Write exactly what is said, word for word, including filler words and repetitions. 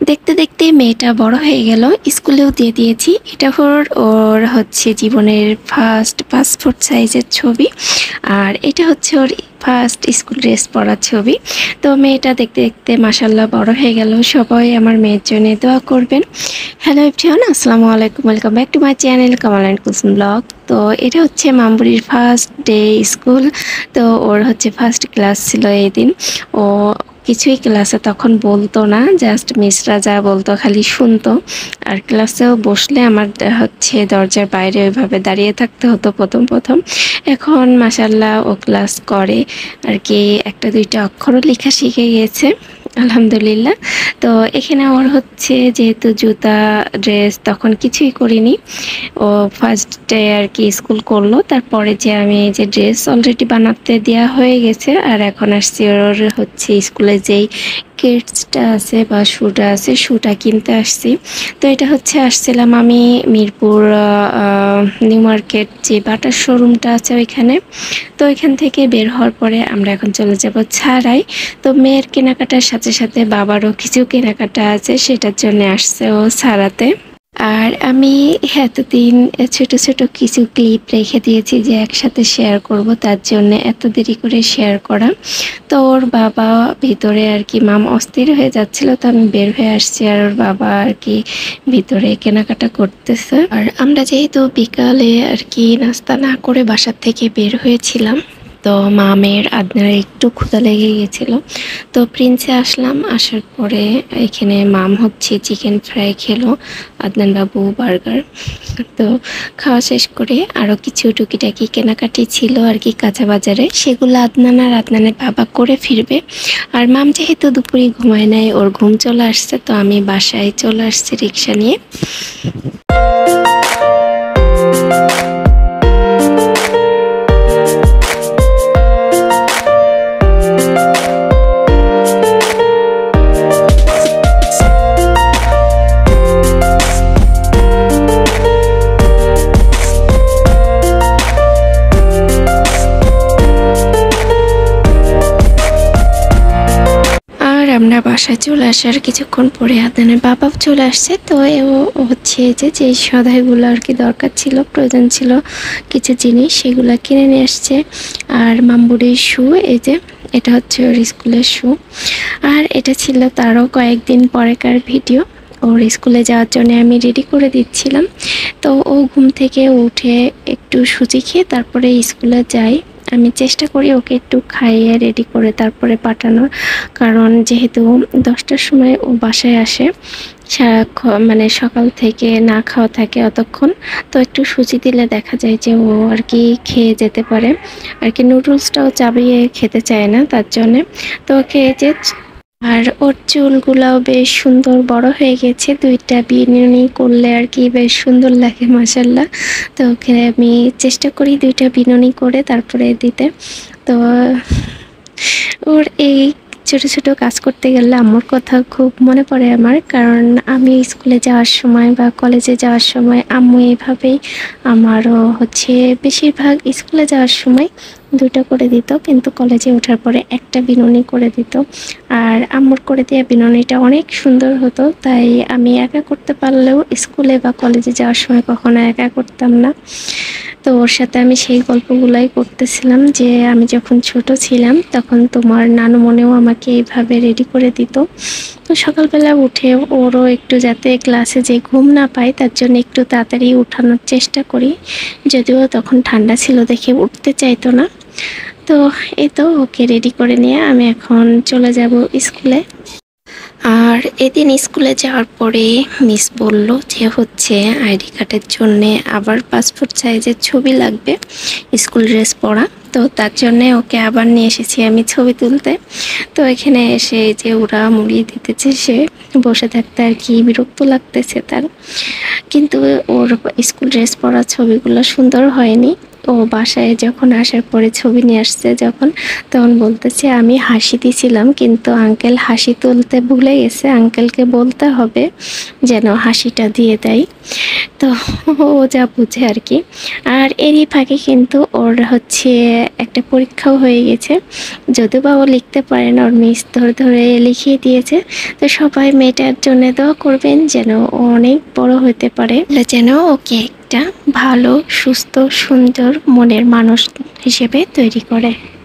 দেখতে দেখতে মেয়েটা বড় হয়ে গেল, স্কুলেও দিয়ে দিয়েছি। এটা ওর ওর হচ্ছে জীবনের ফার্স্ট পাসপোর্ট সাইজের ছবি, আর এটা হচ্ছে ওর ফার্স্ট স্কুল ড্রেস পরার ছবি। তো মেয়েটা দেখতে দেখতে মাশাল্লাহ বড় হয়ে গেল। সবাই আমার মেয়ের জন্য দোয়া করবেন। হ্যালো এভরিওয়ান, আসসালামু আলাইকুম, welcome back to my channel Kamal and Kulsum blog. তো এটা হচ্ছে মামবুড়ির ফার্স্ট ডে স্কুল। তো ওর হচ্ছে ফার্স্ট ক্লাস ছিল এই দিন। ও কিছুই ক্লাসে তখন বলতো না, জাস্ট মিসরা যা বলতো খালি শুনতো। আর ক্লাসেও বসলে আমার হচ্ছে দরজার বাইরে ওইভাবে দাঁড়িয়ে থাকতে হতো প্রথম প্রথম। এখন মাশাল্লাহ ও ক্লাস করে আর কি, একটা দুইটা অক্ষরও লেখা শিখে গিয়েছে আলহামদুলিল্লাহ। তো এখানে ওর হচ্ছে যেহেতু জুতা ড্রেস তখন কিছুই করিনি, ও ফার্স্ট ডে আর কি স্কুল করলো। তারপরে যে আমি যে ড্রেস অলরেডি বানাতে দেওয়া হয়ে গেছে, আর এখন আসছি ওর হচ্ছে স্কুলে যেই কিডসটা আছে বা শুটা আছে শুটা কিনতে আসছি। তো এটা হচ্ছে আসছিলাম আমি মিরপুর নিউ মার্কেট যে বাটার শোরুমটা আছে ওইখানে। তো এখান থেকে বের হওয়ার পরে আমরা এখন চলে যাব ছাড়াই। তো মেয়ের কেনাকাটার সাথে সাথে বাবারও কিছু কেনাকাটা আছে, সেটার জন্য আসছে ও ছাড়াতে। আর আমি এতদিন ছোট ছোট কিছু ক্লিপ রেখে দিয়েছি যে একসাথে শেয়ার করব, তার জন্য এত দেরি করে শেয়ার করা। তো ওর বাবা ভিতরে আর কি, মাম অস্থির হয়ে যাচ্ছিল, তো আমি বের হয়ে আসছি আর ওর বাবা আর কি ভিতরে কেনাকাটা করতেছে। আর আমরা যেহেতু বিকালে আর কি নাস্তা না করে বাসার থেকে বের হয়েছিলাম, তো মামের আদনার একটু ক্ষুধা লেগে গেছিলো। তো প্রিন্সে আসলাম, আসার পরে এখানে মাম হচ্ছে চিকেন ফ্রাই খেলো, আদনান বাবু বার্গার। তো খাওয়া শেষ করে আরও কিছু টুকিটাকি কেনাকাটি ছিল আর কি কাঁচা বাজারে, সেগুলো আদনান আর আদনানের বাবা করে ফিরবে। আর মাম যেহেতু দুপুরে ঘুমায় নাই, ওর ঘুম চলে আসছে, তো আমি বাসায় চলে আসছি রিক্সা নিয়ে। আমরা বাসায় চলে আসার কিছুক্ষণ পরে আদনানের বাবাও চলে আসছে। তো ও হচ্ছে যে যে সদাইগুলো আর কি দরকার ছিল, প্রয়োজন ছিল কিছু জিনিস, সেগুলো কিনে নিয়ে আসছে। আর মামবুড়ির শু, এই যে এটা হচ্ছে ওর স্কুলের শু। আর এটা ছিল তারও কয়েকদিন পরেকার ভিডিও। ওর স্কুলে যাওয়ার জন্য আমি রেডি করে দিচ্ছিলাম। তো ও ঘুম থেকে উঠে একটু সুজি খেয়ে তারপরে স্কুলে যাই। আমি চেষ্টা করি ওকে একটু খাইয়ে রেডি করে তারপরে পাঠানোর, কারণ যেহেতু দশটার সময় ও বাসায় আসে, সারাক্ষণ মানে সকাল থেকে না খাওয়া থাকে অতক্ষণ। তো একটু সুজি দিলে দেখা যায় যে ও আর কি খেয়ে যেতে পারে আর কি, নুডলসটাও চাবিয়ে খেতে চায় না, তার জন্যে। তো ওকে যে, আর ওর চুলগুলাও বেশ সুন্দর বড় হয়ে গেছে, দুইটা বিনুনি করলে আর কি বেশ সুন্দর লাগে মাশাল্লাহ। তো ওকে আমি চেষ্টা করি দুইটা বিনুনি করে তারপরে দিতে। তো ওর এই ছোট ছোট কাজ করতে গেলে আমার কথা খুব মনে পড়ে আমার, কারণ আমি স্কুলে যাওয়ার সময় বা কলেজে যাওয়ার সময় আম্মু এইভাবেই আমারও হচ্ছে বেশিরভাগ স্কুলে যাওয়ার সময় দুটো করে দিত, কিন্তু কলেজে ওঠার পরে একটা বিনুনি করে দিত। আর আম্মুর করে দেওয়া বিনুনিটা অনেক সুন্দর হতো, তাই আমি একা করতে পারলেও স্কুলে বা কলেজে যাওয়ার সময় কখনো একা করতাম না। তো ওর সাথে আমি সেই গল্পগুলাই করতেছিলাম যে আমি যখন ছোট ছিলাম তখন তোমার নানু মনেও আমাকে এইভাবে রেডি করে দিত। তো সকালবেলা উঠে ওরও একটু যাতে ক্লাসে যে ঘুম না পায় তার জন্য একটু তাড়াতাড়ি উঠানোর চেষ্টা করি, যদিও তখন ঠান্ডা ছিল দেখে উঠতে চাইতো না। তো এই তো ওকে রেডি করে নিয়ে আমি এখন চলে যাব স্কুলে। আর এদিন স্কুলে যাওয়ার পরে মিস বলল যে হচ্ছে আইডি কার্ডের জন্যে আবার পাসপোর্ট সাইজের ছবি লাগবে স্কুল ড্রেস পরা। তো তার জন্যে ওকে আবার নিয়ে এসেছি আমি ছবি তুলতে। তো এখানে এসে যে ওরা মুড়িয়ে দিতেছে, সে বসে থাকতে আর কি বিরক্ত লাগতেছে তার, কিন্তু ওর স্কুল ড্রেস পরা ছবিগুলো সুন্দর হয়নি। ও বাসায় যখন আসার পরে ছবি নিয়ে আসছে যখন, তখন বলতেছে আমি হাসি দিছিলাম কিন্তু আঙ্কেল হাসি তুলতে ভুলে গেছে, আঙ্কেলকে বলতে হবে যেন হাসিটা দিয়ে দেয়। তো ও যা বুঝে আর কি। আর এরই ফাঁকে কিন্তু ওর হচ্ছে একটা পরীক্ষাও হয়ে গেছে, যদিও বা ও লিখতে পারে না, ওর মিস ধরে ধরে লিখিয়ে দিয়েছে। তো সবাই মেয়েটার জন্য দোয়া করবেন যেন ও অনেক বড় হতে পারে, যেন ওকে একটা ভালো সুস্থ সুন্দর মনের মানুষ হিসেবে তৈরি করে।